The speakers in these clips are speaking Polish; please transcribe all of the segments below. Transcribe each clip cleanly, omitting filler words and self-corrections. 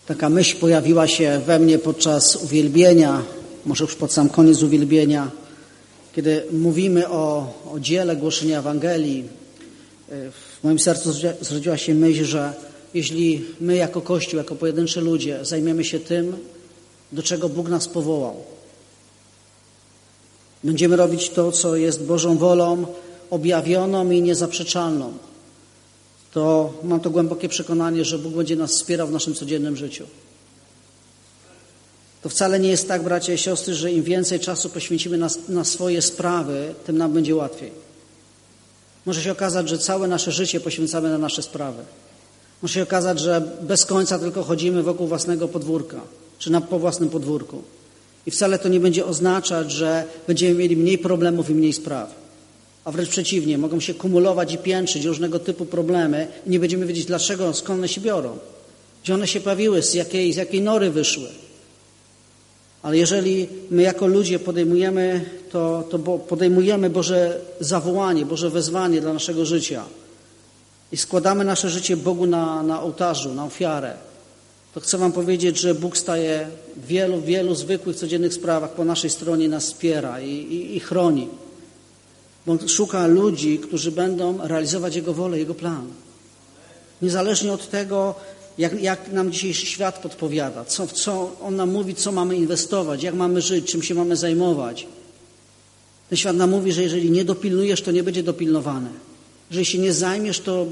Taka myśl pojawiła się we mnie podczas uwielbienia, może już pod sam koniec uwielbienia, kiedy mówimy o dziele głoszenia Ewangelii. W moim sercu zrodziła się myśl, że jeśli my jako Kościół, jako pojedynczy ludzie zajmiemy się tym, do czego Bóg nas powołał, będziemy robić to, co jest Bożą wolą, objawioną i niezaprzeczalną, to mam to głębokie przekonanie, że Bóg będzie nas wspierał w naszym codziennym życiu. To wcale nie jest tak, bracia i siostry, że im więcej czasu poświęcimy na swoje sprawy, tym nam będzie łatwiej. Może się okazać, że całe nasze życie poświęcamy na nasze sprawy. Może się okazać, że bez końca tylko chodzimy wokół własnego podwórka, czy po własnym podwórku. I wcale to nie będzie oznaczać, że będziemy mieli mniej problemów i mniej spraw. A wręcz przeciwnie, mogą się kumulować i piętrzyć różnego typu problemy i nie będziemy wiedzieć dlaczego, skąd one się biorą. Gdzie one się pojawiły, z jakiej nory wyszły. Ale jeżeli my jako ludzie podejmujemy podejmujemy Boże zawołanie, Boże wezwanie dla naszego życia i składamy nasze życie Bogu na ołtarzu, na ofiarę, to chcę wam powiedzieć, że Bóg staje w wielu zwykłych, codziennych sprawach po naszej stronie, nas wspiera i chroni. Bo On szuka ludzi, którzy będą realizować Jego wolę, Jego plan. Niezależnie od tego, jak nam dzisiejszy świat podpowiada, co On nam mówi, co mamy inwestować, jak mamy żyć, czym się mamy zajmować. Ten świat nam mówi, że jeżeli nie dopilnujesz, to nie będzie dopilnowane. Jeżeli się nie zajmiesz, to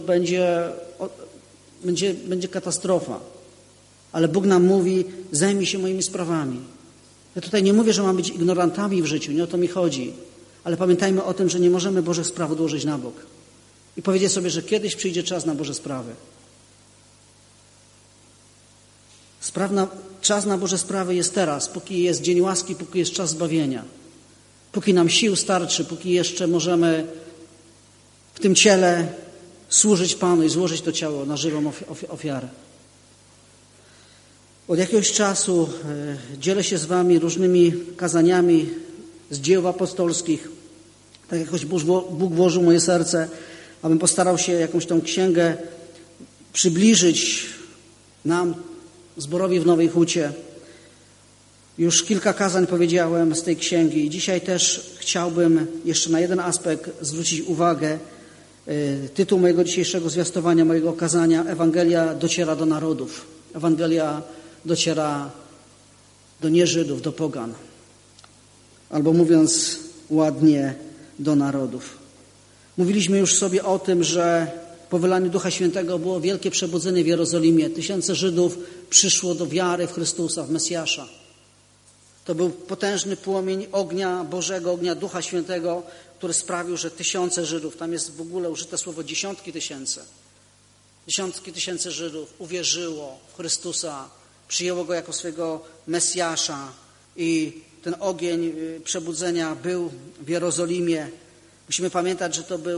będzie katastrofa. Ale Bóg nam mówi, zajmij się moimi sprawami. Ja tutaj nie mówię, że mamy być ignorantami w życiu, nie o to mi chodzi. Ale pamiętajmy o tym, że nie możemy Bożych spraw odłożyć na bok. I powiedzieć sobie, że kiedyś przyjdzie czas na Boże sprawy. Czas na Boże sprawy jest teraz, póki jest dzień łaski, póki jest czas zbawienia. Póki nam sił starczy, póki jeszcze możemy w tym ciele służyć Panu i złożyć to ciało na żywą ofiarę. Od jakiegoś czasu dzielę się z wami różnymi kazaniami z dzieł apostolskich. Tak jakoś Bóg włożył w moje serce, abym postarał się jakąś tą księgę przybliżyć nam, zborowi w Nowej Hucie. Już kilka kazań powiedziałem z tej księgi i dzisiaj też chciałbym jeszcze na jeden aspekt zwrócić uwagę. Tytuł mojego dzisiejszego zwiastowania, mojego kazania: Ewangelia dociera do narodów. Ewangelia dociera do nieżydów, do pogan. Albo mówiąc ładnie, do narodów. Mówiliśmy już sobie o tym, że po wylaniu Ducha Świętego było wielkie przebudzenie w Jerozolimie. Tysiące Żydów przyszło do wiary w Chrystusa, w Mesjasza. To był potężny płomień ognia Bożego, ognia Ducha Świętego, który sprawił, że tysiące Żydów, tam jest w ogóle użyte słowo dziesiątki tysięcy Żydów uwierzyło w Chrystusa, przyjęło Go jako swojego Mesjasza i ten ogień przebudzenia był w Jerozolimie. Musimy pamiętać,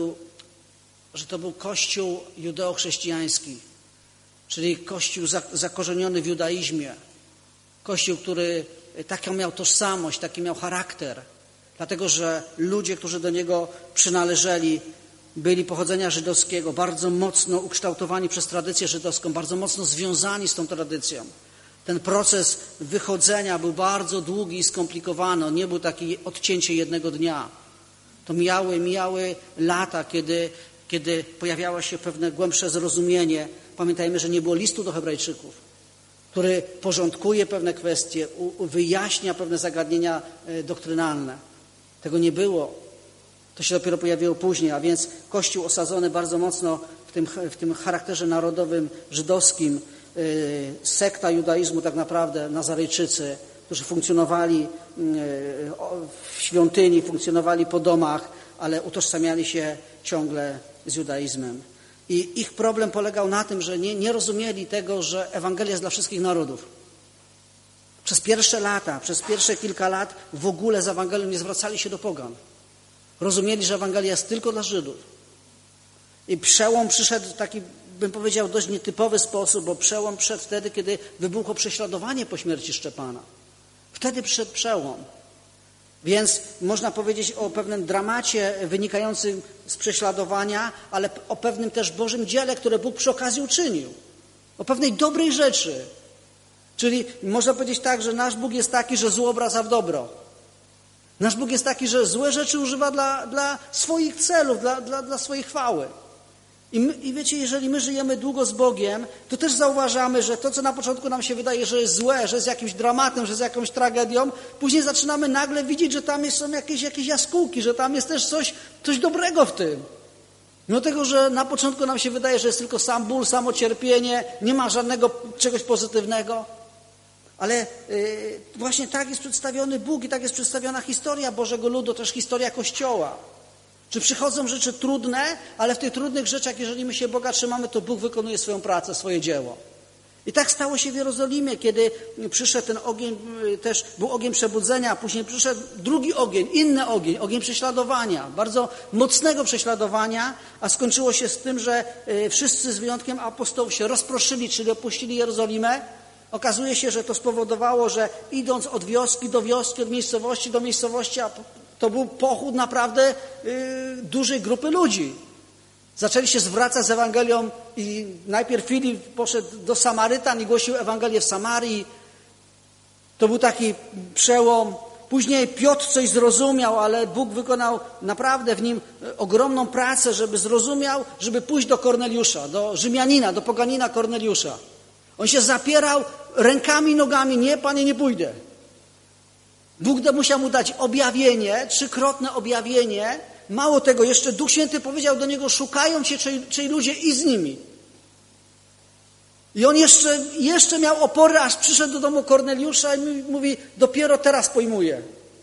że to był Kościół judeo-chrześcijański, czyli Kościół zakorzeniony w judaizmie. Kościół, który taką miał tożsamość, taki miał charakter, dlatego że ludzie, którzy do niego przynależeli, byli pochodzenia żydowskiego, bardzo mocno ukształtowani przez tradycję żydowską, bardzo mocno związani z tą tradycją. Ten proces wychodzenia był bardzo długi i skomplikowany. On nie był taki odcięcie jednego dnia. To mijały lata, kiedy pojawiało się pewne głębsze zrozumienie. Pamiętajmy, że nie było listu do Hebrajczyków, który porządkuje pewne kwestie, wyjaśnia pewne zagadnienia doktrynalne. Tego nie było. To się dopiero pojawiło później, a więc Kościół osadzony bardzo mocno w tym charakterze narodowym, żydowskim, sekta judaizmu tak naprawdę, Nazarejczycy, którzy funkcjonowali w świątyni, funkcjonowali po domach, ale utożsamiali się ciągle z judaizmem. I ich problem polegał na tym, że nie rozumieli tego, że Ewangelia jest dla wszystkich narodów. Przez pierwsze kilka lat w ogóle z Ewangelią nie zwracali się do pogan. Rozumieli, że Ewangelia jest tylko dla Żydów. I przełom przyszedł w taki, bym powiedział, dość nietypowy sposób, bo przełom przyszedł wtedy, kiedy wybuchło prześladowanie po śmierci Szczepana. Wtedy przyszedł przełom. Więc można powiedzieć o pewnym dramacie wynikającym z prześladowania, ale o pewnym też Bożym dziele, które Bóg przy okazji uczynił. O pewnej dobrej rzeczy, Czyli można powiedzieć tak, że nasz Bóg jest taki, że zło obraca w dobro. Nasz Bóg jest taki, że złe rzeczy używa dla swoich celów, dla swojej chwały. I wiecie, jeżeli my żyjemy długo z Bogiem, to też zauważamy, że to, co na początku nam się wydaje, że jest złe, że jest jakimś dramatem, że jest jakąś tragedią, później zaczynamy nagle widzieć, że tam są jakieś jaskółki, że tam jest też coś dobrego w tym. Mimo tego, że na początku nam się wydaje, że jest tylko sam ból, samo cierpienie, nie ma żadnego czegoś pozytywnego. Ale właśnie tak jest przedstawiony Bóg i tak jest przedstawiona historia Bożego ludu, też historia Kościoła. Czy przychodzą rzeczy trudne, ale w tych trudnych rzeczach, jeżeli my się Boga trzymamy, to Bóg wykonuje swoją pracę, swoje dzieło. I tak stało się w Jerozolimie, kiedy przyszedł ten ogień, też był ogień przebudzenia, a później przyszedł drugi ogień, inny ogień prześladowania, bardzo mocnego prześladowania, a skończyło się z tym, że wszyscy z wyjątkiem apostołów się rozproszyli, czyli opuścili Jerozolimę. Okazuje się, że to spowodowało, że idąc od wioski do wioski, od miejscowości do miejscowości, a to był pochód naprawdę dużej grupy ludzi. Zaczęli się zwracać z Ewangelią i najpierw Filip poszedł do Samarytan i głosił Ewangelię w Samarii. To był taki przełom. Później Piotr coś zrozumiał, ale Bóg wykonał naprawdę w nim ogromną pracę, żeby zrozumiał, żeby pójść do Korneliusza, do Rzymianina, do poganina Korneliusza. On się zapierał rękami i nogami. Nie, Panie, nie pójdę. Bóg musiał mu dać objawienie, 3-krotne objawienie. Mało tego, jeszcze Duch Święty powiedział do niego, szukają cię czyj ludzie i z nimi. I on jeszcze miał opory, aż przyszedł do domu Korneliusza i mówi, dopiero teraz pojmuję.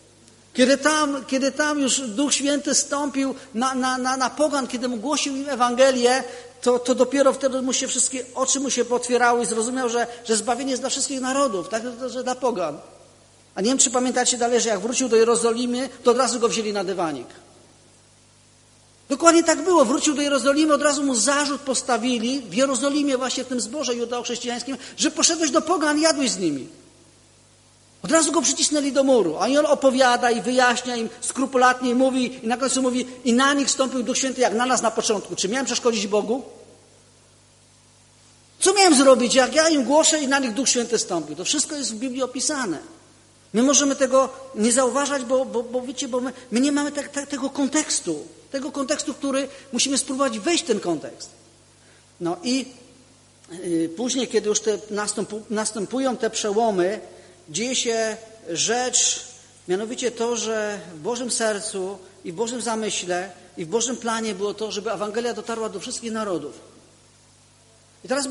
Kiedy tam już Duch Święty stąpił na pogan, kiedy mu głosił im Ewangelię, to dopiero wtedy mu się wszystkie oczy mu się potwierały i zrozumiał, że zbawienie jest dla wszystkich narodów, tak, że dla pogan. A nie wiem, czy pamiętacie dalej, że jak wrócił do Jerozolimy, to od razu go wzięli na dywanik. Dokładnie tak było. Wrócił do Jerozolimy, od razu mu zarzut postawili w Jerozolimie, właśnie w tym zborze judeo-chrześcijańskim, że poszedłeś do pogan, jadłeś z nimi. Od razu go przycisnęli do muru. A on opowiada i wyjaśnia im skrupulatnie i mówi, i na końcu mówi, i na nich stąpił Duch Święty jak na nas na początku. Czy miałem przeszkodzić Bogu? Co miałem zrobić, jak ja im głoszę i na nich Duch Święty stąpił? To wszystko jest w Biblii opisane. My możemy tego nie zauważać, bo wiecie, bo my nie mamy tego kontekstu, który musimy spróbować wejść w ten kontekst. No i później, kiedy już następują te przełomy, dzieje się rzecz, mianowicie to, że w Bożym sercu i w Bożym zamyśle i w Bożym planie było to, żeby Ewangelia dotarła do wszystkich narodów. I teraz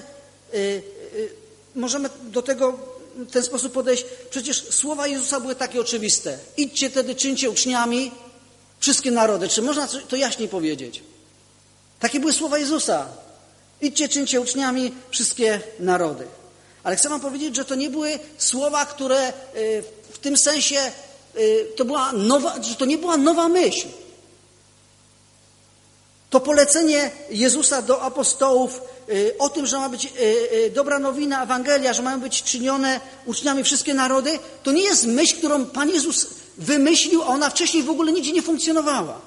możemy do tego w ten sposób podejść. Przecież słowa Jezusa były takie oczywiste. Idźcie tedy, czyńcie uczniami wszystkie narody. Czy można to jaśniej powiedzieć? Takie były słowa Jezusa. Idźcie, czyńcie uczniami wszystkie narody. Ale chcę wam powiedzieć, że to nie były słowa, które w tym sensie że to nie była nowa myśl. To polecenie Jezusa do apostołów o tym, że ma być dobra nowina, Ewangelia, że mają być czynione uczniami wszystkie narody, to nie jest myśl, którą Pan Jezus wymyślił, a ona wcześniej w ogóle nigdzie nie funkcjonowała.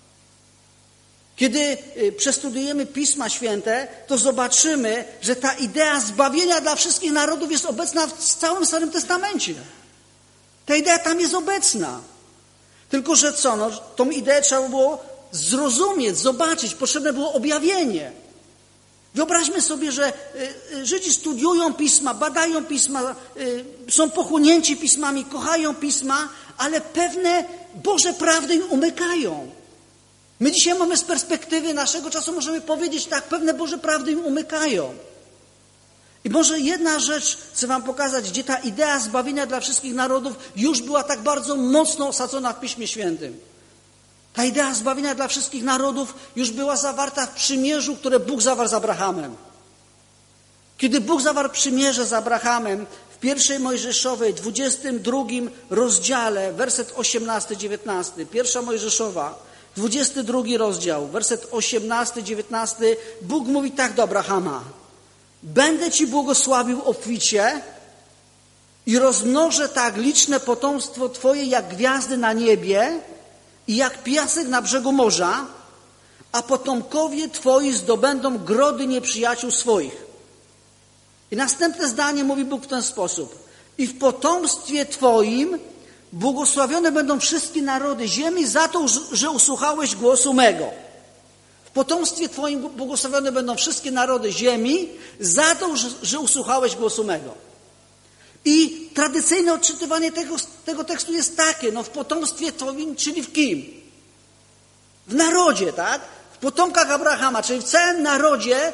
Kiedy przestudiujemy Pisma Święte, to zobaczymy, że ta idea zbawienia dla wszystkich narodów jest obecna w całym Starym Testamencie. Ta idea tam jest obecna. Tylko, że co? No, tą ideę trzeba było zrozumieć, zobaczyć. Potrzebne było objawienie. Wyobraźmy sobie, że Żydzi studiują Pisma, badają Pisma, są pochłonięci Pismami, kochają Pisma, ale pewne Boże prawdy im umykają. My dzisiaj mamy z perspektywy naszego czasu, możemy powiedzieć tak, pewne Boże prawdy im umykają. I może jedna rzecz chcę wam pokazać, gdzie ta idea zbawienia dla wszystkich narodów już była tak bardzo mocno osadzona w Piśmie Świętym. Ta idea zbawienia dla wszystkich narodów już była zawarta w przymierzu, które Bóg zawarł z Abrahamem. Kiedy Bóg zawarł przymierze z Abrahamem w 1 Mojżeszowej, 22 rozdziale, werset 18-19, 1 Mojżeszowa, 22 rozdział, werset 18-19, Bóg mówi tak do Abrahama: będę ci błogosławił obficie i rozmnożę tak liczne potomstwo twoje jak gwiazdy na niebie i jak piasek na brzegu morza, a potomkowie twoi zdobędą grody nieprzyjaciół swoich. I następne zdanie mówi Bóg w ten sposób. I w potomstwie Twoim błogosławione będą wszystkie narody ziemi za to, że usłuchałeś głosu mego. W potomstwie Twoim błogosławione będą wszystkie narody ziemi za to, że usłuchałeś głosu mego. I tradycyjne odczytywanie tego tekstu jest takie, w potomstwie Twoim, czyli w kim? W narodzie, tak? W potomkach Abrahama, czyli w całym narodzie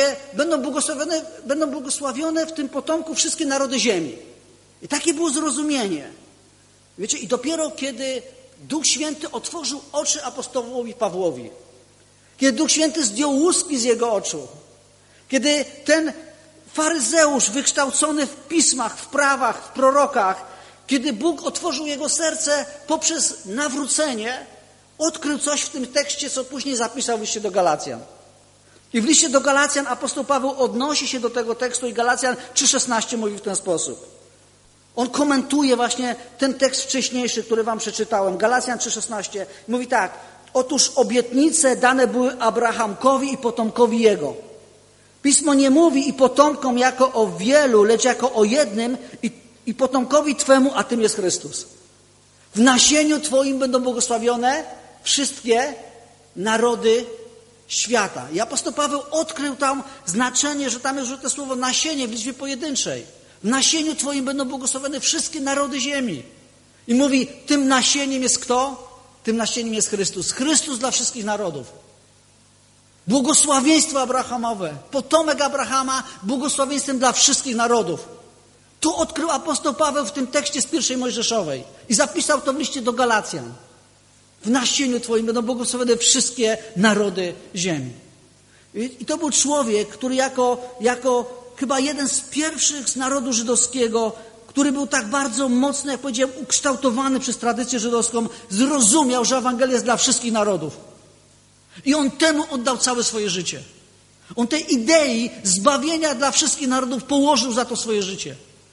będą błogosławione w tym potomku wszystkie narody ziemi. I takie było zrozumienie. Wiecie, i dopiero kiedy Duch Święty otworzył oczy apostołowi Pawłowi, kiedy Duch Święty zdjął łuski z jego oczu, kiedy ten faryzeusz wykształcony w pismach, w prawach, w prorokach, kiedy Bóg otworzył jego serce poprzez nawrócenie, odkrył coś w tym tekście, co później zapisał w liście do Galacjan. I w liście do Galacjan apostoł Paweł odnosi się do tego tekstu i Galacjan 3,16 mówi w ten sposób. On komentuje właśnie ten tekst wcześniejszy, który wam przeczytałem. Galacjan 3,16 mówi tak. Otóż obietnice dane były Abrahamkowi i potomkowi jego. Pismo nie mówi i potomkom jako o wielu, lecz jako o jednym i potomkowi Twemu, a tym jest Chrystus. W nasieniu Twoim będą błogosławione wszystkie narody świata. I apostoł Paweł odkrył tam znaczenie, że tam jest użyte słowo nasienie w liczbie pojedynczej. W nasieniu Twoim będą błogosławione wszystkie narody ziemi. I mówi, tym nasieniem jest kto? Tym nasieniem jest Chrystus. Chrystus dla wszystkich narodów. Błogosławieństwo abrahamowe. Potomek Abrahama błogosławieństwem dla wszystkich narodów. Tu odkrył apostoł Paweł w tym tekście z pierwszej Mojżeszowej. I zapisał to w liście do Galacjan. W nasieniu Twoim będą błogosławione wszystkie narody ziemi. I to był człowiek, który jako chyba jeden z pierwszych z narodu żydowskiego, który był tak bardzo mocno, jak powiedziałem, ukształtowany przez tradycję żydowską, zrozumiał, że Ewangelia jest dla wszystkich narodów. I on temu oddał całe swoje życie. On tej idei zbawienia dla wszystkich narodów położył za to swoje życie.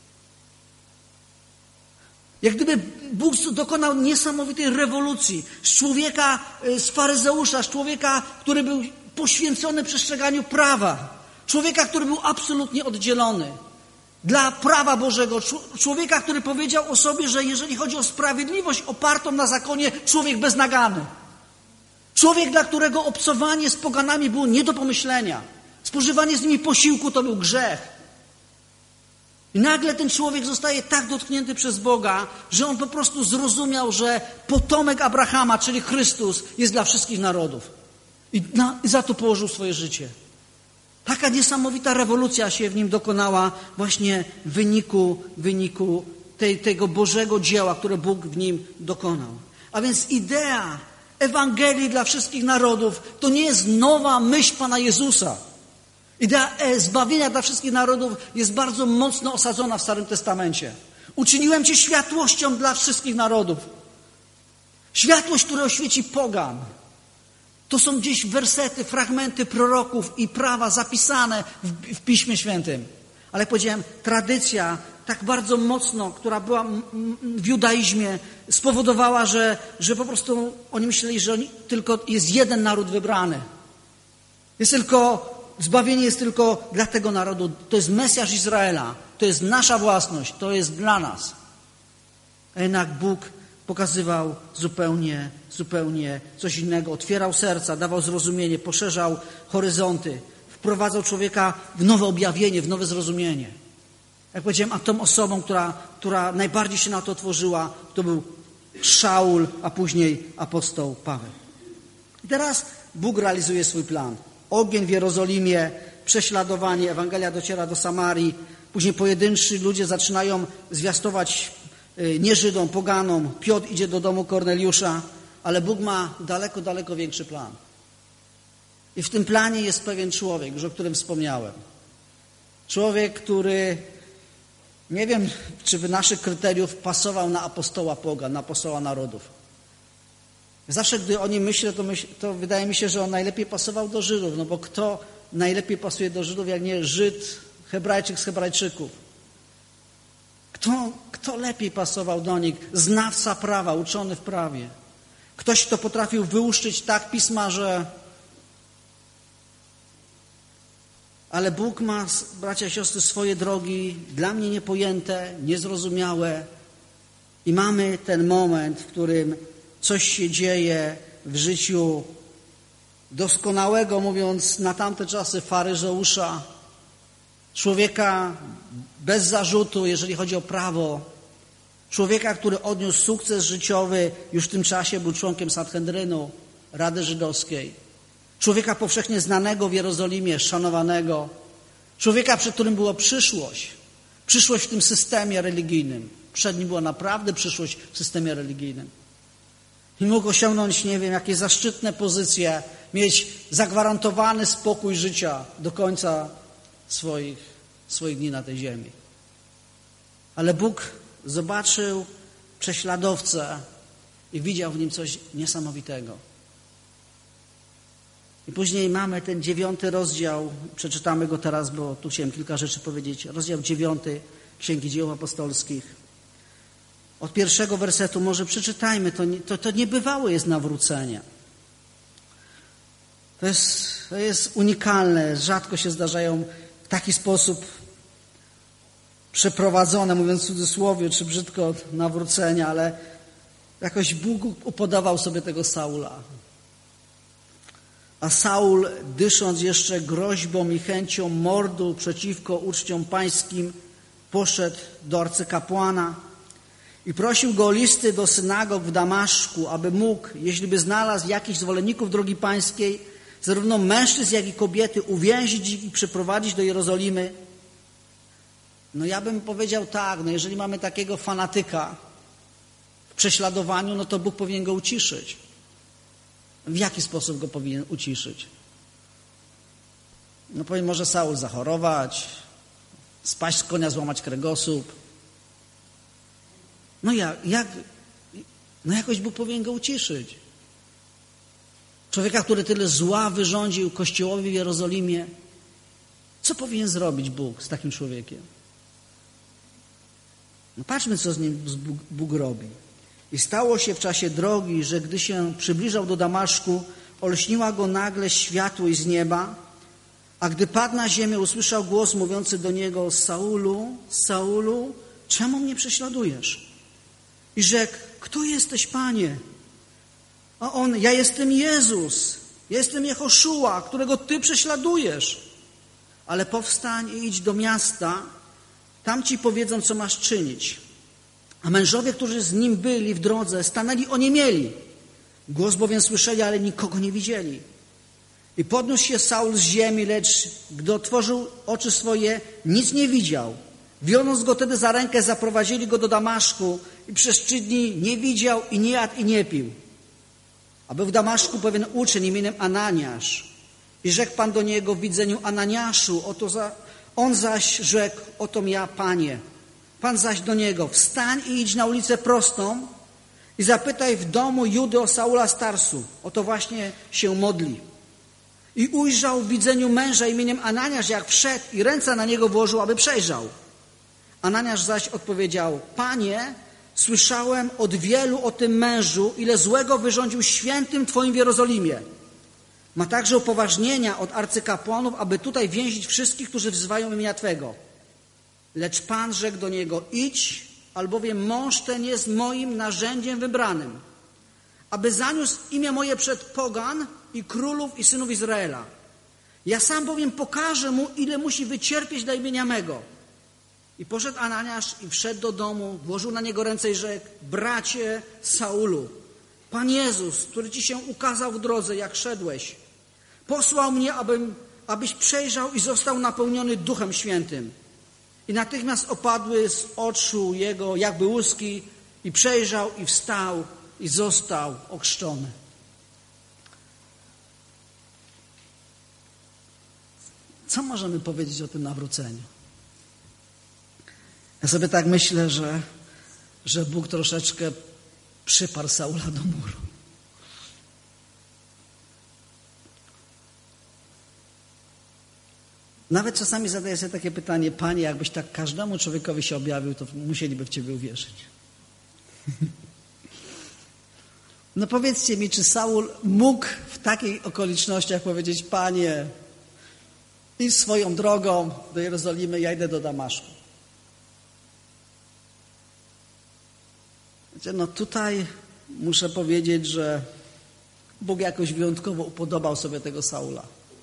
Jak gdyby Bóg dokonał niesamowitej rewolucji z człowieka, z faryzeusza, z człowieka, który był poświęcony przestrzeganiu prawa. Człowieka, który był absolutnie oddzielony dla prawa Bożego. Człowieka, który powiedział o sobie, że jeżeli chodzi o sprawiedliwość opartą na zakonie, człowiek beznagany. Człowiek, dla którego obcowanie z poganami było nie do pomyślenia. Spożywanie z nimi posiłku to był grzech. I nagle ten człowiek zostaje tak dotknięty przez Boga, że on po prostu zrozumiał, że potomek Abrahama, czyli Chrystus, jest dla wszystkich narodów. I za to położył swoje życie. Taka niesamowita rewolucja się w nim dokonała właśnie w wyniku tego Bożego dzieła, które Bóg w nim dokonał. A więc idea Ewangelii dla wszystkich narodów to nie jest nowa myśl Pana Jezusa. Idea zbawienia dla wszystkich narodów jest bardzo mocno osadzona w Starym Testamencie. Uczyniłem Cię światłością dla wszystkich narodów. Światłość, która oświeci pogan. To są gdzieś wersety, fragmenty proroków i prawa zapisane w Piśmie Świętym. Ale jak powiedziałem, tradycja tak bardzo mocno, która była w judaizmie, spowodowała, że po prostu oni myśleli, że tylko jest jeden naród wybrany. Zbawienie jest tylko dla tego narodu. To jest Mesjasz Izraela. To jest nasza własność. To jest dla nas. A jednak Bóg pokazywał zupełnie coś innego. Otwierał serca, dawał zrozumienie, poszerzał horyzonty. Wprowadzał człowieka w nowe objawienie, w nowe zrozumienie. Jak powiedziałem, a tą osobą, która najbardziej się na to otworzyła, to był Szaul, a później apostoł Paweł. I teraz Bóg realizuje swój plan. Ogień w Jerozolimie, prześladowanie, Ewangelia dociera do Samarii, później pojedynczy ludzie zaczynają zwiastować nie Żydom, poganom. Piotr idzie do domu Korneliusza, ale Bóg ma daleko większy plan. I w tym planie jest pewien człowiek, już o którym wspomniałem. Człowiek, który, nie wiem, czy w naszych kryteriów pasował na apostoła pogan, na apostoła narodów. Zawsze, gdy o nim myślę, to wydaje mi się, że on najlepiej pasował do Żydów, no bo kto najlepiej pasuje do Żydów, jak nie Żyd, Hebrajczyk z Hebrajczyków? Kto lepiej pasował do nich? Znawca prawa, uczony w prawie. Ktoś, kto potrafił wyłuszczyć tak pisma, że Ale Bóg ma, bracia i siostry, swoje drogi, dla mnie niepojęte, niezrozumiałe. I mamy ten moment, w którym coś się dzieje w życiu doskonałego, mówiąc na tamte czasy, faryzeusza, człowieka bez zarzutu, jeżeli chodzi o prawo, człowieka, który odniósł sukces życiowy, już w tym czasie był członkiem Sanhedrynu, Rady Żydowskiej, człowieka powszechnie znanego w Jerozolimie, szanowanego, człowieka, przed którym była przyszłość w tym systemie religijnym. Przed nim była naprawdę przyszłość w systemie religijnym. I mógł osiągnąć, nie wiem, jakieś zaszczytne pozycje, mieć zagwarantowany spokój życia do końca swoich dni na tej ziemi. Ale Bóg zobaczył prześladowcę i widział w nim coś niesamowitego. I później mamy ten 9 rozdział, przeczytamy go teraz, bo tu chciałem kilka rzeczy powiedzieć. Rozdział 9 Księgi Dzieł Apostolskich. Od 1 wersetu może przeczytajmy, to niebywałe jest nawrócenie. To jest unikalne, rzadko się zdarzają w taki sposób przeprowadzone, mówiąc w cudzysłowie, czy brzydko, nawrócenia, ale jakoś Bóg upodobał sobie tego Saula. A Saul, dysząc jeszcze groźbą i chęcią mordu przeciwko uczciom pańskim, poszedł do arcykapłana i prosił go o listy do synagog w Damaszku, aby mógł, jeśli by znalazł jakichś zwolenników drogi pańskiej, zarówno mężczyzn, jak i kobiety, uwięzić ich i przyprowadzić do Jerozolimy. No ja bym powiedział tak, jeżeli mamy takiego fanatyka w prześladowaniu, no to Bóg powinien go uciszyć. W jaki sposób go powinien uciszyć? No powinien może Saul zachorować, spaść z konia, złamać kręgosłup. Jakoś Bóg powinien go uciszyć. Człowieka, który tyle zła wyrządził Kościołowi w Jerozolimie. Co powinien zrobić Bóg z takim człowiekiem? No patrzmy, co z nim Bóg robi. I stało się w czasie drogi, że gdy się przybliżał do Damaszku, olśniła go nagle światłość z nieba, a gdy padł na ziemię, usłyszał głos mówiący do niego: Saulu, Saulu, czemu mnie prześladujesz? I rzekł: kto jesteś, Panie? A on: ja jestem Jezus, ja jestem Jehoszua, którego Ty prześladujesz. Ale powstań i idź do miasta, tam Ci powiedzą, co masz czynić. A mężowie, którzy z nim byli w drodze, stanęli oniemieli. Głos bowiem słyszeli, ale nikogo nie widzieli. I podniósł się Saul z ziemi, lecz gdy otworzył oczy swoje, nic nie widział. Wiążąc go tedy za rękę, zaprowadzili go do Damaszku i przez 3 dni nie widział i nie jadł i nie pił. A był w Damaszku pewien uczeń imieniem Ananiasz. I rzekł Pan do niego w widzeniu: Ananiaszu, on zaś rzekł: oto ja, Panie. Pan zaś do niego: wstań i idź na ulicę prostą i zapytaj w domu Judy o Saula z Tarsu. Oto właśnie się modli. I ujrzał w widzeniu męża imieniem Ananiasz, jak wszedł i ręce na niego włożył, aby przejrzał. Ananiasz zaś odpowiedział: Panie, słyszałem od wielu o tym mężu, ile złego wyrządził świętym Twoim w Jerozolimie. Ma także upoważnienia od arcykapłanów, aby tutaj więzić wszystkich, którzy wzywają imienia Twego. Lecz Pan rzekł do niego: idź, albowiem mąż ten jest moim narzędziem wybranym, aby zaniósł imię moje przed pogan i królów i synów Izraela. Ja sam bowiem pokażę mu, ile musi wycierpieć dla imienia mego. I poszedł Ananiasz i wszedł do domu, włożył na niego ręce i rzekł: bracie Saulu, Pan Jezus, który Ci się ukazał w drodze, jak szedłeś, posłał mnie, abyś przejrzał i został napełniony Duchem Świętym. I natychmiast opadły z oczu jego jakby łuski i przejrzał i wstał i został ochrzczony. Co możemy powiedzieć o tym nawróceniu? Ja sobie tak myślę, że Bóg troszeczkę przyparł Saula do muru. Nawet czasami zadaję sobie takie pytanie: Panie, jakbyś tak każdemu człowiekowi się objawił, to musieliby w Ciebie uwierzyć. No powiedzcie mi, czy Saul mógł w takich okolicznościach powiedzieć: Panie, I swoją drogą do Jerozolimy ja idę do Damaszku. Wiecie, no tutaj muszę powiedzieć, że Bóg jakoś wyjątkowo upodobał sobie tego Saula.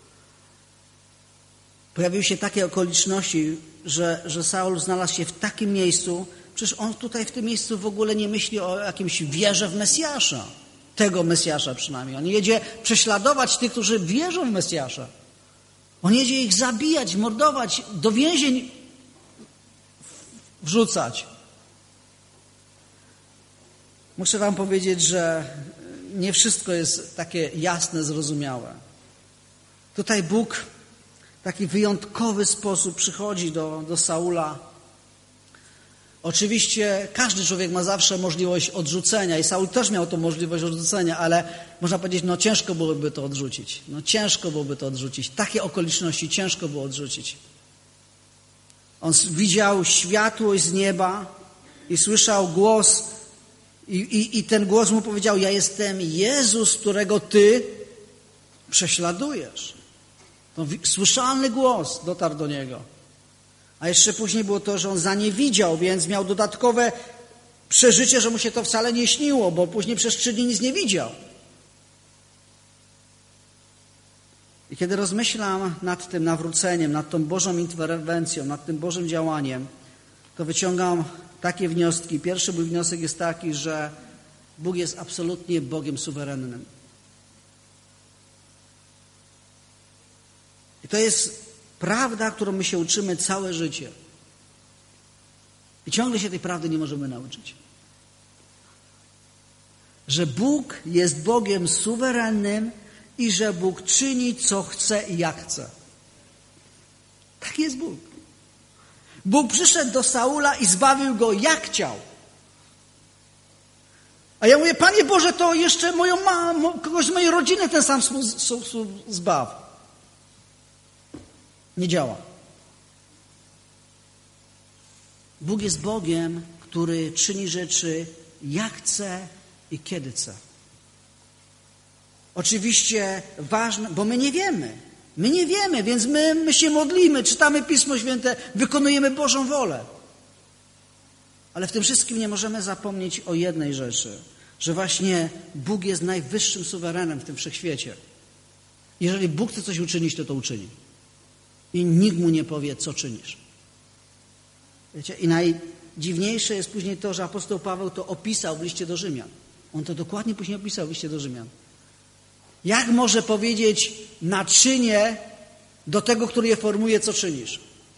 Pojawiły się takie okoliczności, że Saul znalazł się w takim miejscu, przecież on tutaj w tym miejscu w ogóle nie myśli o jakimś wierze w Mesjasza. Tego Mesjasza przynajmniej. On jedzie prześladować tych, którzy wierzą w Mesjasza. On jedzie ich zabijać, mordować, do więzień wrzucać. Muszę wam powiedzieć, że nie wszystko jest takie jasne, zrozumiałe. Tutaj Bóg w taki wyjątkowy sposób przychodzi do Saula. Oczywiście każdy człowiek ma zawsze możliwość odrzucenia i Saul też miał tą możliwość odrzucenia, ale można powiedzieć, no ciężko byłoby to odrzucić. No ciężko byłoby to odrzucić. Takie okoliczności ciężko było odrzucić. On widział światłość z nieba i słyszał głos i ten głos mu powiedział: ja jestem Jezus, którego ty prześladujesz. To słyszalny głos dotarł do niego. A jeszcze później było to, że on zaniewidział, więc miał dodatkowe przeżycie, że mu się to wcale nie śniło, bo później przez 3 dni nic nie widział. I kiedy rozmyślam nad tym nawróceniem, nad tą Bożą interwencją, nad tym Bożym działaniem, to wyciągam takie wnioski. Pierwszy mój wniosek jest taki, że Bóg jest absolutnie Bogiem suwerennym. I to jest prawda, którą my się uczymy całe życie. I ciągle się tej prawdy nie możemy nauczyć. Że Bóg jest Bogiem suwerennym i że Bóg czyni, co chce i jak chce. Tak jest Bóg. Bóg przyszedł do Saula i zbawił go jak chciał. A ja mówię: Panie Boże, to jeszcze moją mamę, kogoś z mojej rodziny ten sam sposób zbaw. Nie działa. Bóg jest Bogiem, który czyni rzeczy jak chce i kiedy chce. Oczywiście ważne, bo my nie wiemy. My nie wiemy, więc my się modlimy, czytamy Pismo Święte, wykonujemy Bożą wolę. Ale w tym wszystkim nie możemy zapomnieć o jednej rzeczy, że właśnie Bóg jest najwyższym suwerenem w tym wszechświecie. Jeżeli Bóg chce coś uczynić, to uczyni. I nikt mu nie powie, co czynisz. Wiecie? I najdziwniejsze jest później to, że apostoł Paweł to opisał w liście do Rzymian. On to dokładnie później opisał w liście do Rzymian. Jak może powiedzieć naczynie do tego, który je formuje, co czynisz?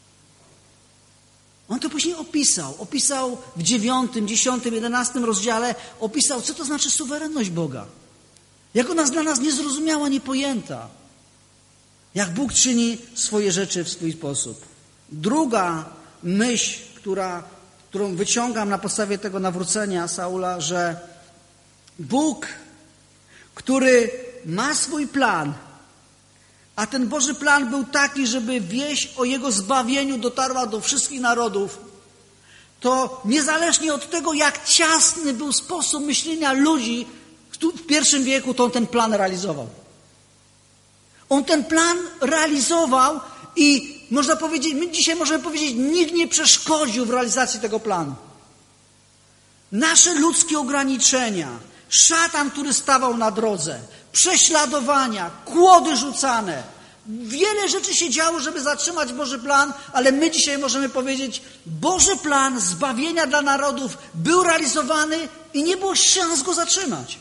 On to później opisał. Opisał w 9, 10, 11 rozdziale, opisał, co to znaczy suwerenność Boga. Jak ona jest dla nas niezrozumiała, niepojęta. Jak Bóg czyni swoje rzeczy w swój sposób. Druga myśl, którą wyciągam na podstawie tego nawrócenia Saula, że Bóg, który ma swój plan, a ten Boży plan był taki, żeby wieść o Jego zbawieniu dotarła do wszystkich narodów, to niezależnie od tego, jak ciasny był sposób myślenia ludzi w I wieku, to on ten plan realizował. On ten plan realizował i można powiedzieć, my dzisiaj możemy powiedzieć, nikt nie przeszkodził w realizacji tego planu. Nasze ludzkie ograniczenia, szatan, który stawał na drodze, prześladowania, kłody rzucane, wiele rzeczy się działo, żeby zatrzymać Boży plan, ale my dzisiaj możemy powiedzieć, Boży plan zbawienia dla narodów był realizowany i nie było szans go zatrzymać.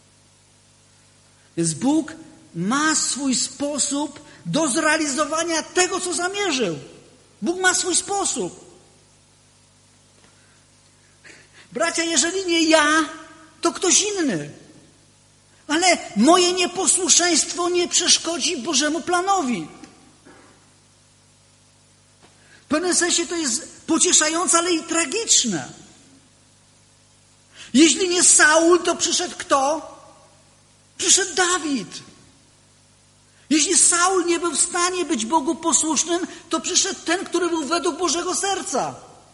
Więc Bóg ma swój sposób do zrealizowania tego, co zamierzył. Bóg ma swój sposób. Bracia, jeżeli nie ja, to ktoś inny. Ale moje nieposłuszeństwo nie przeszkodzi Bożemu planowi. W pewnym sensie to jest pocieszające, ale i tragiczne. Jeśli nie Saul, to przyszedł kto? Przyszedł Dawid. Jeśli Saul nie był w stanie być Bogu posłusznym, to przyszedł ten, który był według Bożego serca.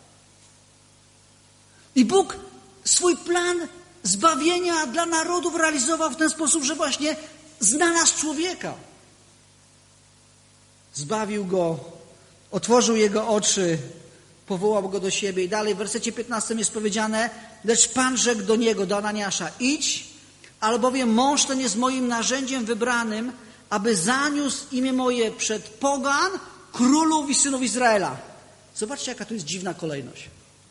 I Bóg swój plan zbawienia dla narodów realizował w ten sposób, że właśnie znalazł człowieka. zbawił go, otworzył jego oczy, powołał go do siebie. I dalej w wersecie 15 jest powiedziane: lecz Pan rzekł do niego, do Ananiasza: idź, albowiem mąż ten jest moim narzędziem wybranym, aby zaniósł imię moje przed pogan, królów i synów Izraela. Zobaczcie, jaka to jest dziwna kolejność.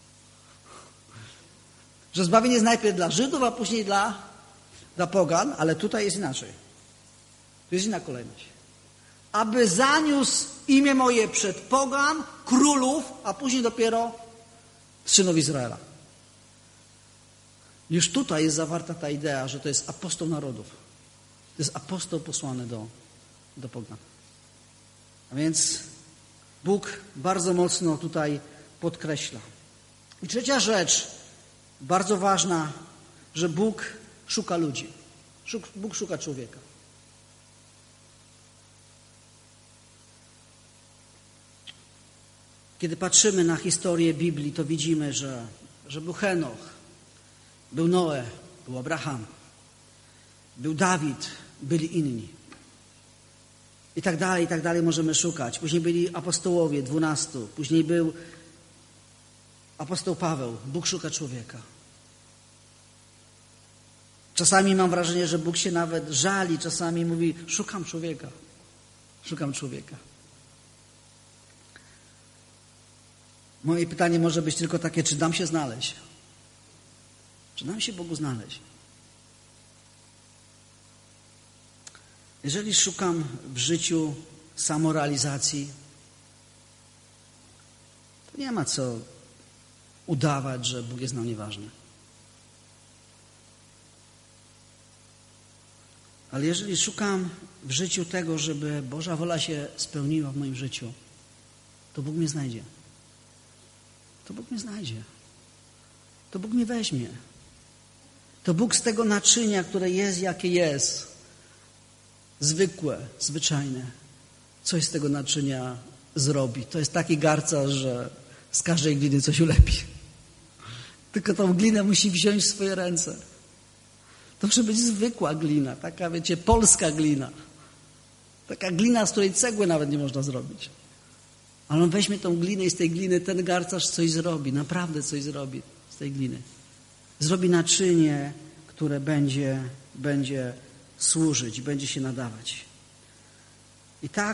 Że zbawienie jest najpierw dla Żydów, a później dla pogan, ale tutaj jest inaczej. To jest inna kolejność. Aby zaniósł imię moje przed pogan, królów, a później dopiero synów Izraela. Już tutaj jest zawarta ta idea, że to jest apostoł narodów. To jest apostoł posłany do pogan. A więc Bóg bardzo mocno tutaj podkreśla. I trzecia rzecz, bardzo ważna, że Bóg szuka ludzi. Bóg szuka człowieka. Kiedy patrzymy na historię Biblii, to widzimy, że był Henoch, był Noe, był Abraham, był Dawid, byli inni. I tak dalej możemy szukać. Później byli apostołowie, 12. Później był apostoł Paweł. Bóg szuka człowieka. Czasami mam wrażenie, że Bóg się nawet żali. Czasami mówi: szukam człowieka. Szukam człowieka. Moje pytanie może być tylko takie: czy dam się znaleźć? Czy dam się Bogu znaleźć? Jeżeli szukam w życiu samorealizacji, to nie ma co udawać, że Bóg jest nam nieważny. Ale jeżeli szukam w życiu tego, żeby Boża wola się spełniła w moim życiu, to Bóg mnie znajdzie. To Bóg mnie znajdzie. To Bóg mnie weźmie. To Bóg z tego naczynia, które jest, jakie jest, zwykłe, zwyczajne, coś z tego naczynia zrobi. To jest taki garcarz, że z każdej gliny coś ulepi. Tylko tą glinę musi wziąć w swoje ręce. To musi być zwykła glina, taka, wiecie, polska glina. Taka glina, z której cegły nawet nie można zrobić. Ale on weźmie tą glinę i z tej gliny ten garcarz coś zrobi, naprawdę coś zrobi z tej gliny. Zrobi naczynie, które będzie służyć, będzie się nadawać. I tak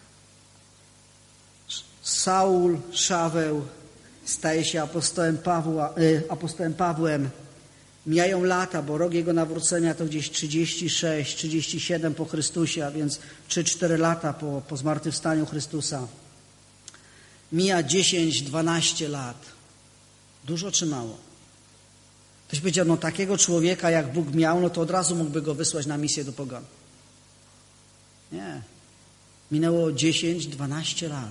Szaweł staje się apostołem Pawłem. Mijają lata, bo rok jego nawrócenia to gdzieś 36, 37 po Chrystusie, a więc 3-4 lata po zmartwychwstaniu Chrystusa. Mija 10-12 lat. Dużo czy mało? Ktoś powiedział: no takiego człowieka jak Bóg miał, no to od razu mógłby go wysłać na misję do pogan. Nie. Minęło 10-12 lat.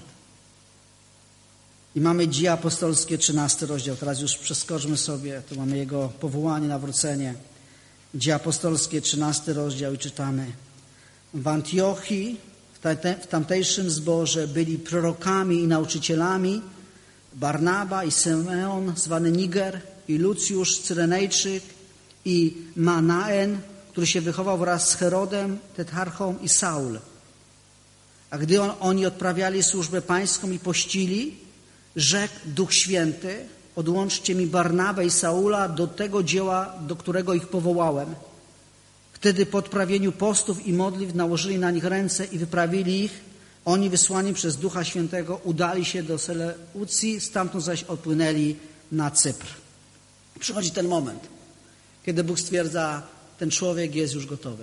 I mamy Dzieje Apostolskie, 13 rozdział. Teraz już przeskoczmy sobie. Tu mamy jego powołanie, nawrócenie. Dzieje Apostolskie, 13 rozdział i czytamy: w Antiochii, w tamtejszym zborze byli prorokami i nauczycielami Barnaba i Symeon, zwany Niger, i Lucjusz Cyrenejczyk, i Manaen, który się wychował wraz z Herodem, tetrarchą, i Saul. A gdy oni odprawiali służbę pańską i pościli, rzekł Duch Święty: odłączcie mi Barnabę i Saula do tego dzieła, do którego ich powołałem. Wtedy po odprawieniu postów i modlitw nałożyli na nich ręce i wyprawili ich. Oni, wysłani przez Ducha Świętego, udali się do Seleucji, stamtąd zaś odpłynęli na Cypr. Przychodzi ten moment, kiedy Bóg stwierdza: ten człowiek jest już gotowy.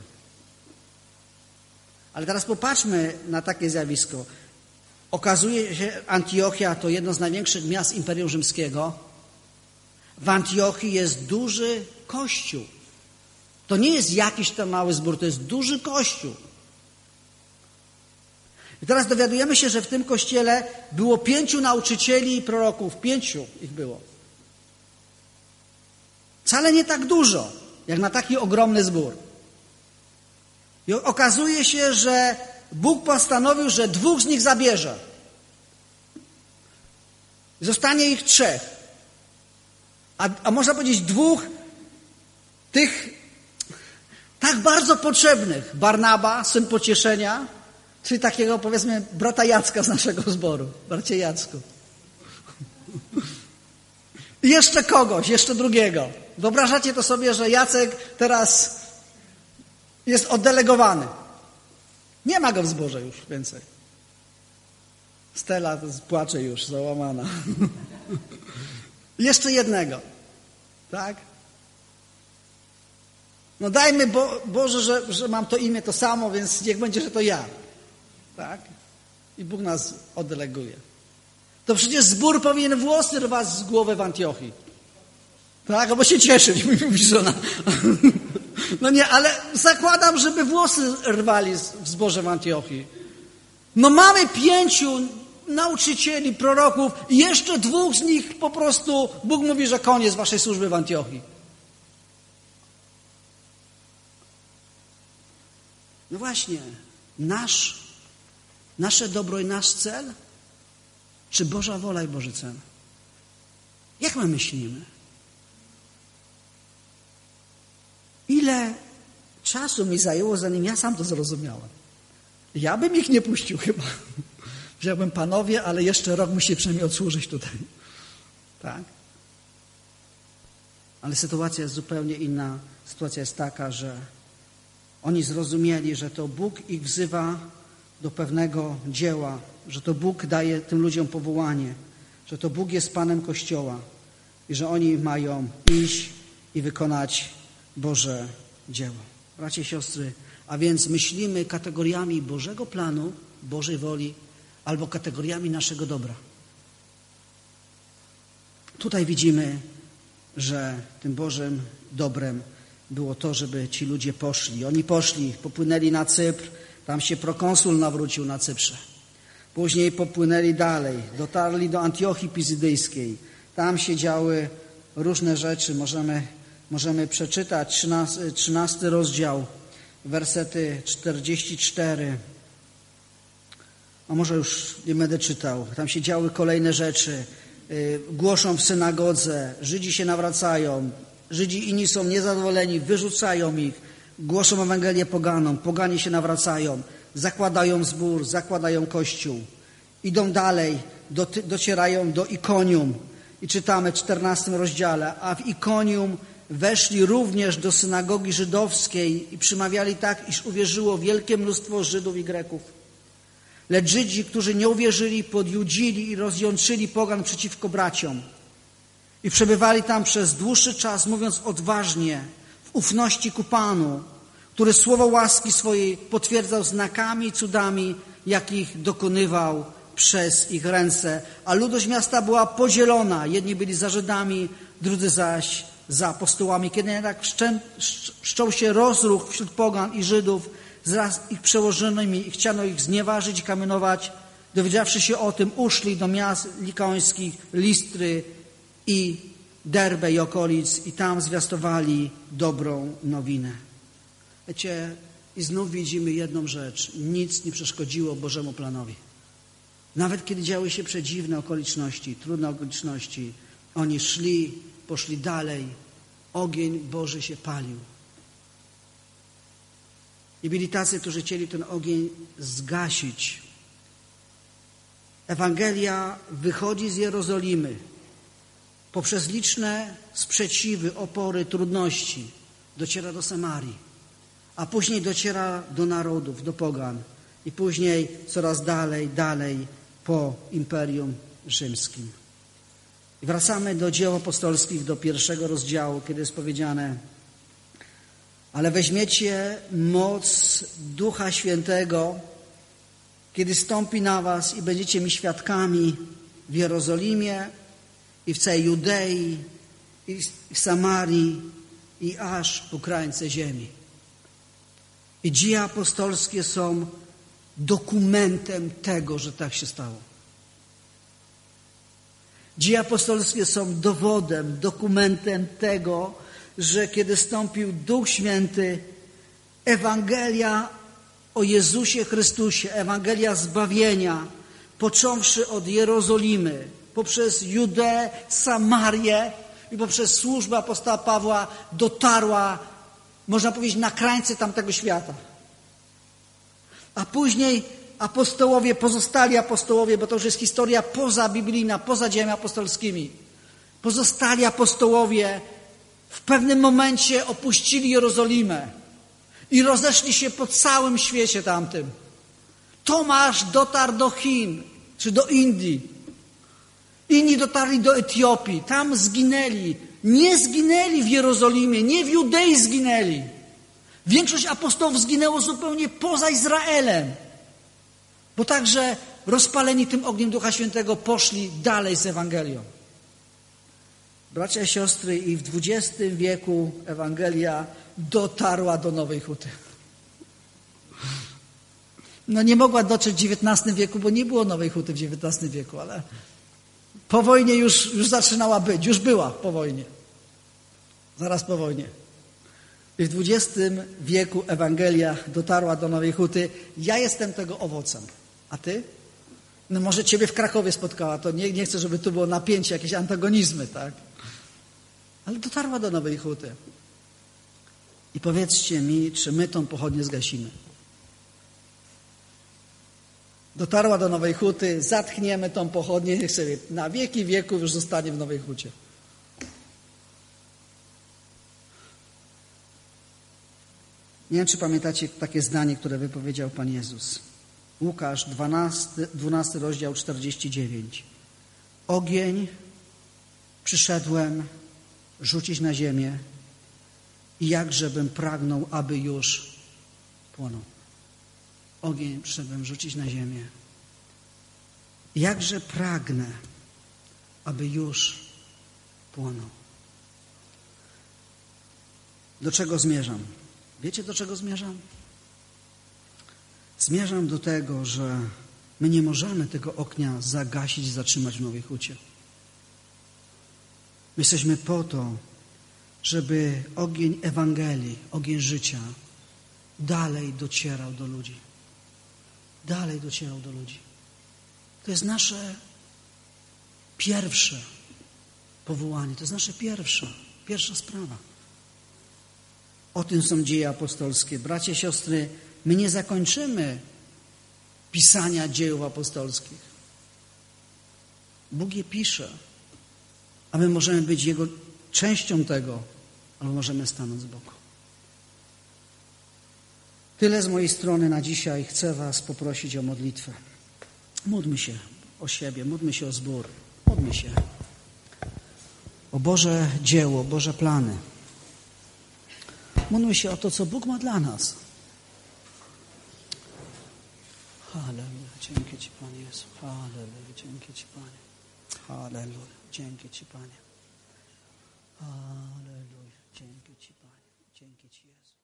Ale teraz popatrzmy na takie zjawisko. Okazuje się, Antiochia to jedno z największych miast Imperium Rzymskiego. W Antiochii jest duży kościół. To nie jest jakiś tam mały zbór, to jest duży kościół. I teraz dowiadujemy się, że w tym kościele było 5 nauczycieli i proroków. 5 ich było. Wcale nie tak dużo, jak na taki ogromny zbór. I okazuje się, że Bóg postanowił, że 2 z nich zabierze. Zostanie ich 3. A można powiedzieć 2 tych tak bardzo potrzebnych. Barnaba, syn pocieszenia, Czyli takiego, powiedzmy, brata Jacka z naszego zboru. Bracie Jacku. I jeszcze kogoś, jeszcze drugiego. Wyobrażacie to sobie, że Jacek teraz jest oddelegowany. Nie ma go w zborze już więcej. Stella płacze już, załamana. Jeszcze jednego. Tak? No dajmy Boże, że mam to imię to samo, więc niech będzie, że to ja. Tak? I Bóg nas oddeleguje. To przecież zbór powinien włosy rwać z głowy w Antiochii. Tak? Albo się cieszyć, mówi żona. No nie, ale zakładam, żeby włosy rwali w zborze w Antiochii. No mamy 5 nauczycieli, proroków i jeszcze 2 z nich po prostu Bóg mówi, że koniec waszej służby w Antiochii. No właśnie, nasze dobro i nasz cel? Czy Boża wola i Boży cel? Jak my myślimy? Ile czasu mi zajęło, zanim ja sam to zrozumiałem? Ja bym ich nie puścił chyba. Wziąłbym panowie, ale jeszcze rok musi przynajmniej odsłużyć tutaj. Tak? Ale sytuacja jest zupełnie inna. Sytuacja jest taka, że oni zrozumieli, że to Bóg ich wzywa do pewnego dzieła, że to Bóg daje tym ludziom powołanie, że to Bóg jest Panem Kościoła i że oni mają iść i wykonać Boże dzieło. Bracia i siostry, a więc myślimy kategoriami Bożego planu, Bożej woli albo kategoriami naszego dobra. Tutaj widzimy, że tym Bożym dobrem było to, żeby ci ludzie poszli. Oni poszli, popłynęli na Cypr, tam się prokonsul nawrócił na Cyprze. Później popłynęli dalej, dotarli do Antiochii Pizydyjskiej. Tam się działy różne rzeczy. Możemy przeczytać 13 rozdział, wersety 44. A może już nie będę czytał. Tam się działy kolejne rzeczy. Głoszą w synagodze, Żydzi się nawracają, Żydzi inni są niezadowoleni, wyrzucają ich, głoszą Ewangelię poganom, poganie się nawracają, zakładają zbór, zakładają kościół. Idą dalej, docierają do Ikonium i czytamy w 14 rozdziale, a w Ikonium weszli również do synagogi żydowskiej i przemawiali tak, iż uwierzyło wielkie mnóstwo Żydów i Greków. Lecz Żydzi, którzy nie uwierzyli, podjudzili i rozjątrzyli pogan przeciwko braciom. I przebywali tam przez dłuższy czas, mówiąc odważnie, w ufności ku Panu, który słowo łaski swojej potwierdzał znakami i cudami, jakich dokonywał przez ich ręce. A ludność miasta była podzielona. Jedni byli za Żydami, drudzy zaś za apostołami. Kiedy jednak wszczął się rozruch wśród pogan i Żydów, wraz z ich przełożonymi i chciano ich znieważyć i kamienować, dowiedziawszy się o tym, uszli do miast likaońskich, Listry i Derbe i okolic i tam zwiastowali dobrą nowinę. Wiecie, i znów widzimy jedną rzecz. Nic nie przeszkodziło Bożemu planowi. Nawet kiedy działy się przedziwne okoliczności, trudne okoliczności, oni poszli dalej. Ogień Boży się palił. I byli tacy, którzy chcieli ten ogień zgasić. Ewangelia wychodzi z Jerozolimy poprzez liczne sprzeciwy, opory, trudności. Dociera do Samarii, a później dociera do narodów, do pogan. I później coraz dalej po Imperium Rzymskim. I wracamy do dzieł apostolskich, do 1 rozdziału, kiedy jest powiedziane: ale weźmiecie moc Ducha Świętego, kiedy stąpi na was i będziecie mi świadkami w Jerozolimie i w całej Judei i w Samarii i aż po krańce ziemi. I dzieje apostolskie są dokumentem tego, że tak się stało. Dzieje apostolskie są dowodem, dokumentem tego, że kiedy stąpił Duch Święty, Ewangelia o Jezusie Chrystusie, Ewangelia zbawienia, począwszy od Jerozolimy, poprzez Judeę, Samarię i poprzez służbę apostoła Pawła dotarła, można powiedzieć, na krańce tamtego świata. A apostołowie, pozostali apostołowie, bo to już jest historia pozabiblijna, poza dziełami apostolskimi. Pozostali apostołowie w pewnym momencie opuścili Jerozolimę i rozeszli się po całym świecie tamtym. Tomasz dotarł do Chin, czy do Indii. Inni dotarli do Etiopii, tam zginęli. Nie zginęli w Jerozolimie, nie w Judei zginęli. Większość apostołów zginęło zupełnie poza Izraelem. Bo także rozpaleni tym ogniem Ducha Świętego poszli dalej z Ewangelią. Bracia i siostry, i w XX wieku Ewangelia dotarła do Nowej Huty. No nie mogła dotrzeć w XIX wieku, bo nie było Nowej Huty w XIX wieku, ale po wojnie już zaczynała być, już była po wojnie. Zaraz po wojnie. I w XX wieku Ewangelia dotarła do Nowej Huty. Ja jestem tego owocem. A ty? No może ciebie w Krakowie spotkała, to nie chcę, żeby tu było napięcie, jakieś antagonizmy, tak? Ale dotarła do Nowej Huty. I powiedzcie mi, czy my tą pochodnię zgasimy? Dotarła do Nowej Huty, zatchniemy tą pochodnię, niech sobie na wieki wieków już zostanie w Nowej Hucie. Nie wiem, czy pamiętacie takie zdanie, które wypowiedział Pan Jezus. Łukasz, 12 rozdział 49. Ogień przyszedłem rzucić na ziemię i jakżebym pragnął, aby już płonął. Ogień przyszedłem rzucić na ziemię. Jakże pragnę, aby już płonął. Do czego zmierzam? Wiecie, do czego zmierzam? Zmierzam do tego, że my nie możemy tego ognia zagasić, zatrzymać w Nowej Hucie. My jesteśmy po to, żeby ogień Ewangelii, ogień życia dalej docierał do ludzi. Dalej docierał do ludzi. To jest nasze pierwsze powołanie, to jest nasze pierwsza sprawa. O tym są dzieje apostolskie. Bracia i siostry, my nie zakończymy pisania dziejów apostolskich. Bóg je pisze, a my możemy być Jego częścią tego, albo możemy stanąć z boku. Tyle z mojej strony na dzisiaj. Chcę was poprosić o modlitwę. Módlmy się o siebie, módlmy się o zbór, módlmy się o Boże dzieło, Boże plany. Módlmy się o to, co Bóg ma dla nas. Halleluja. Dzięki Ci, Panie Jezu. Halleluja. Dzięki Ci, Panie. Halleluja. Dzięki Ci, Panie. Halleluja. Dzięki Ci, Panie. Dzięki Ci, Jezu.